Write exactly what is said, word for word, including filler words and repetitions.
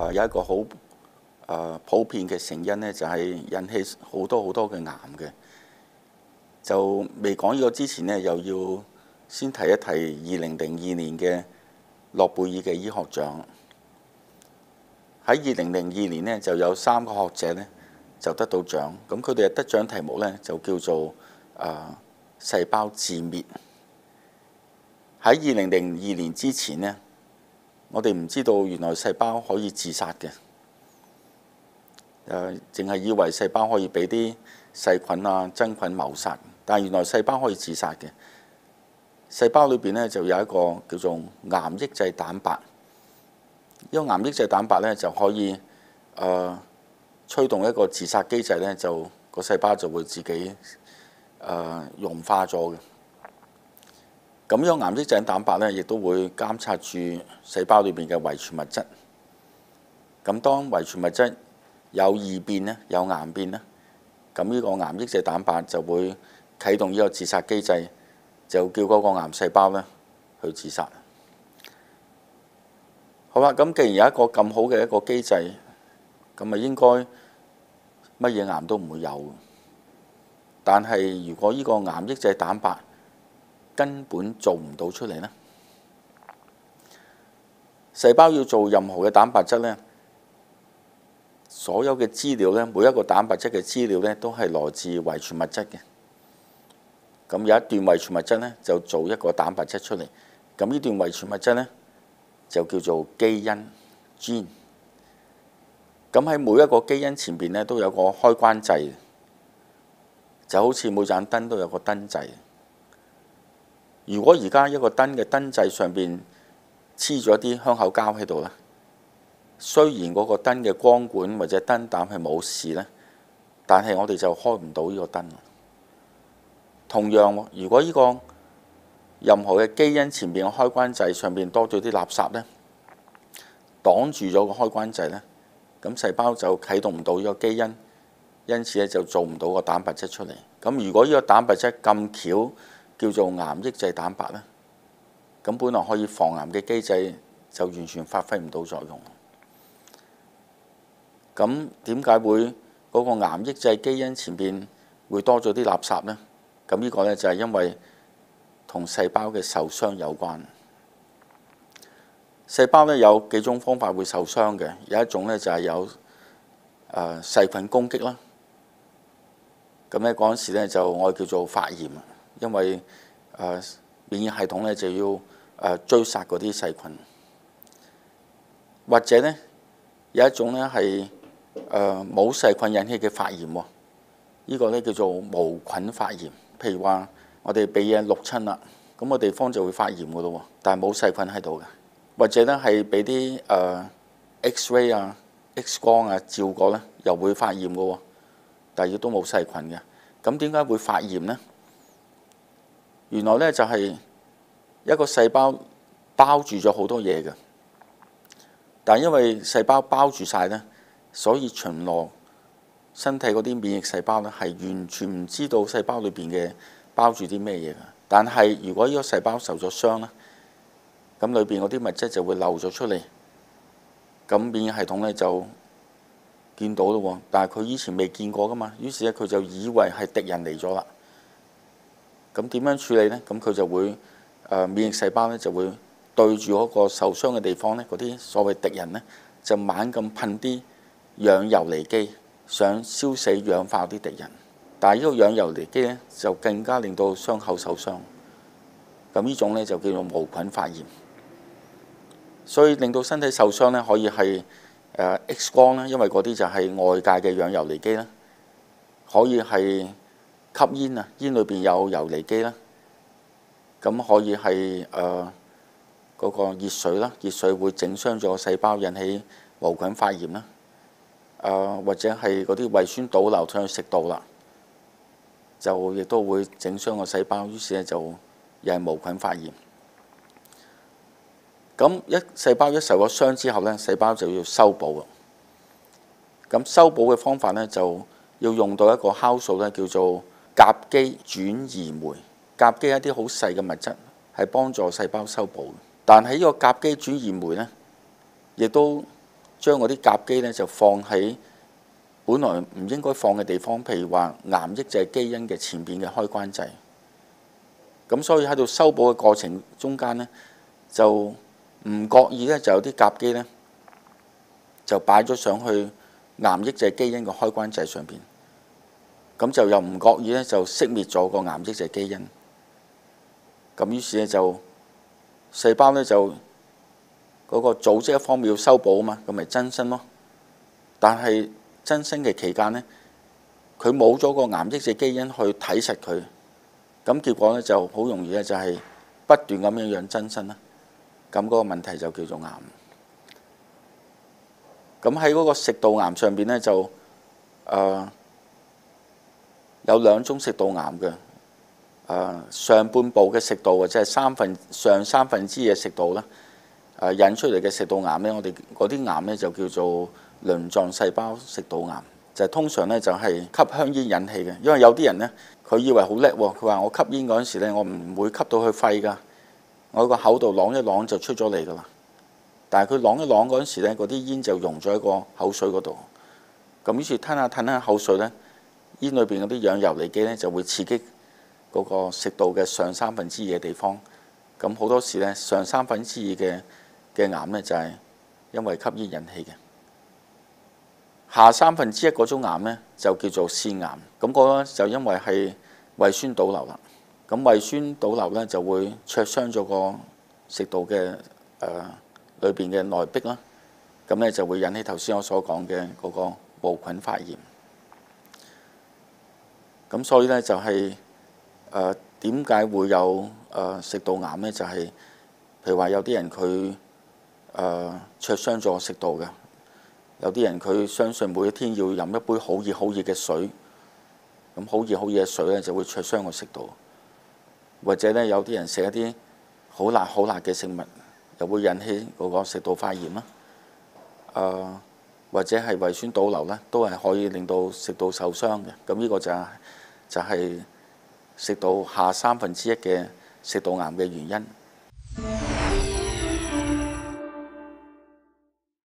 誒有一個好誒普遍嘅成因呢，就係引起好多好多嘅癌嘅。就未講呢個之前呢，又要先提一提二零零二年嘅諾貝爾嘅醫學獎。喺二零零二年呢，就有三個學者呢就得到獎，咁佢哋嘅得獎題目呢，就叫做誒細胞自滅。喺二零零二年之前呢，我哋唔知道原來細胞可以自殺嘅，誒淨係以為細胞可以俾啲細菌啊真菌謀殺，但係原來細胞可以自殺嘅。細胞裏邊呢，就有一個叫做癌抑制蛋白，呢個癌抑制蛋白呢，就可以誒、呃、催動一個自殺機制呢，就個細胞就會自己誒、呃、融化咗嘅。咁呢個癌抑制蛋白呢，亦都會監察住細胞裏邊嘅遺傳物質。咁當遺傳物質有異變呢，有癌變呢，咁呢個癌抑制蛋白就會啟動呢個自殺機制，就叫嗰個癌細胞呢去自殺。好啦，咁既然有一個咁好嘅一個機制，咁咪應該乜嘢癌都唔會有。但係如果呢個癌抑制蛋白根本做唔到出嚟呢，細胞要做任何嘅蛋白質呢，所有嘅資料呢，每一個蛋白質嘅資料呢，都係來自遺傳物質嘅。咁有一段遺傳物質呢，就做一個蛋白質出嚟。咁呢段遺傳物質呢，就叫做基因 gene。咁喺每一個基因前邊呢，都有個開關掣，就好似每盞燈都有個燈掣。如果而家一個燈嘅燈掣上邊黐咗啲香口膠喺度咧，雖然嗰個燈嘅光管或者燈膽係冇事咧，但係我哋就開唔到呢個燈。同樣，如果呢個任何嘅基因前邊嘅開關掣上邊多咗啲垃圾咧，擋住咗個開關掣咧，咁細胞就啟動唔到呢個基因，因此咧就做唔到個蛋白質出嚟。咁如果呢個蛋白質咁巧叫做癌抑制蛋白咧，咁本來可以防癌嘅機制就完全發揮唔到作用。咁點解會嗰個癌抑制基因前邊會多咗啲垃圾呢？咁呢個呢，就係因為同細胞嘅受傷有關。細胞呢，有幾種方法會受傷嘅，有一種呢，就係有誒細菌攻擊啦。咁呢嗰陣時呢，就我哋叫做發炎，因為誒免疫系統呢，就要誒追殺嗰啲細菌，或者呢，有一種呢，係誒冇細菌引起嘅發炎喎。呢個呢，叫做無菌發炎。譬如話我哋俾嘢淥親啦，咁個地方就會發炎噶咯喎，但係冇細菌喺度嘅。或者呢，係俾啲誒 X-ray 啊、X 光啊照過呢，又會發炎噶喎，但係亦都冇細菌嘅。咁點解會發炎呢？原來呢，就係一個細胞包住咗好多嘢嘅，但係因為細胞包住晒呢，所以巡邏身體嗰啲免疫細胞呢，係完全唔知道細胞裏邊嘅包住啲咩嘢嘅。但係如果呢個細胞受咗傷呢，咁裏邊嗰啲物質就會漏咗出嚟，咁免疫系統呢，就見到咯喎。但係佢以前未見過噶嘛，於是咧佢就以為係敵人嚟咗啦。咁點樣處理呢？咁佢就會誒、呃、免疫細胞呢，就會對住嗰個受傷嘅地方呢，嗰啲所謂敵人呢，就猛咁噴啲氧游離基，想燒死氧化啲敵人。但係呢個氧游離基呢，就更加令到傷口受傷。咁呢種呢，就叫做無菌發炎。所以令到身體受傷呢，可以係誒 X 光啦，因為嗰啲就係外界嘅氧游離基啦。可以係吸煙啊，煙裏邊有游離基啦。咁可以係誒嗰個熱水啦，熱水會整傷咗細胞，引起無菌發炎啦。誒、呃、或者係嗰啲胃酸倒流上去食道啦，就亦都會整傷個細胞，於是咧就又係無菌發炎。咁一細胞一受咗傷之後咧，細胞就要修補啦。咁修補嘅方法咧，就要用到一個酵素咧，叫做甲基轉移酶。甲基一啲好細嘅物質，係幫助細胞修補。但係呢個甲基轉移酶咧，亦都將嗰啲甲基呢就放喺本來唔應該放嘅地方，譬如話癌抑制基因嘅前邊嘅開關掣。咁所以喺度修補嘅過程中間呢，就唔覺意呢，就有啲甲基呢，就擺咗上去癌抑制基因嘅開關掣上邊，咁就又唔覺意呢，就熄滅咗個癌抑制基因。咁於是呢，就細胞呢，就嗰個組織一方面要修補啊嘛，咁咪增生咯。但係增生嘅期間呢，佢冇咗個癌抑制基因去睇實佢，咁結果呢，就好容易呢，就係不斷咁樣樣增生啦。咁嗰個問題就叫做癌。咁喺嗰個食道癌上邊呢，就誒、呃、有兩種食道癌嘅。誒、呃、上半部嘅食道或者係三分上三分之二嘅食道啦，誒、呃、引出嚟嘅食道癌呢，我哋嗰啲癌呢，就叫做鱗狀細胞食道癌，就係、通常呢，就係、是、吸香煙引起嘅。因為有啲人呢，佢以為好叻喎，佢話我吸煙嗰陣時呢，我唔會吸到去肺㗎，我個口度啷一啷就出咗嚟㗎啦。但係佢啷一啷嗰陣時呢，嗰啲煙就溶咗喺個口水嗰度，咁於是吞下吞下口水呢，煙裏邊嗰啲氧游離基呢，就會刺激嗰個食道嘅上三分之二嘅地方，咁好多時呢，上三分之二嘅嘅癌呢，就係因為吸煙引起嘅。下三分之一嗰種癌呢，就叫做腺癌，咁嗰個就因為係胃酸倒流啦。咁胃酸倒流呢，就會灼傷咗個食道嘅誒裏邊嘅內壁啦，咁呢，就會引起頭先我所講嘅嗰個無菌發炎。咁所以呢，就係、是。誒點解會有誒、呃、食道癌呢？就係、是、譬如話有啲人佢誒、呃、灼傷咗食道嘅，有啲人佢相信每一天要飲一杯好熱好熱嘅水，咁好熱好熱嘅水咧就會灼傷個食道，或者咧有啲人食一啲好辣好辣嘅食物，又會引起嗰個食道發炎啦。誒、呃、或者係胃酸倒流咧，都係可以令到食道受傷嘅。咁呢個就係、就係、是。食道下三分之一嘅食道癌嘅原因。